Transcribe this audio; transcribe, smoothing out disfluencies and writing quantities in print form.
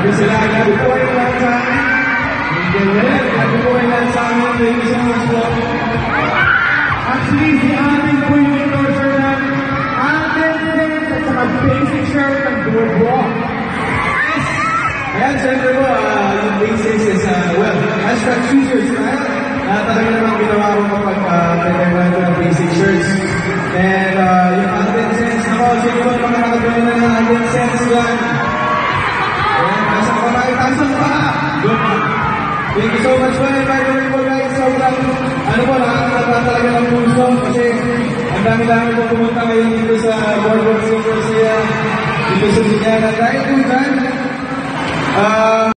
Sabi sila, happy morning lang sa amin. Happy morning lang sa amin. Thank you so much po. Actually, si amin po yung endorser na amin din at saka basic shirt ng Boardwalk. Yes! Ayan, syempre po, yung basic is, well, hashtag choosers, right? Talaga naman ginawa ko kapag pinagawa ko ng basic shirts. And yung Alden Sense, ako, sino ba mga nakagawa na ng Alden Sense yan? Ayan, nasa kamay, tasang pa! Thank you so much for inviting po guys. Sobrang, ano po, nakakatawa talaga ng puso kasi ang dami-dami po pumunta ngayon dito sa Boardwalk Symposium, dito sa Sinyana. Dahil po dyan,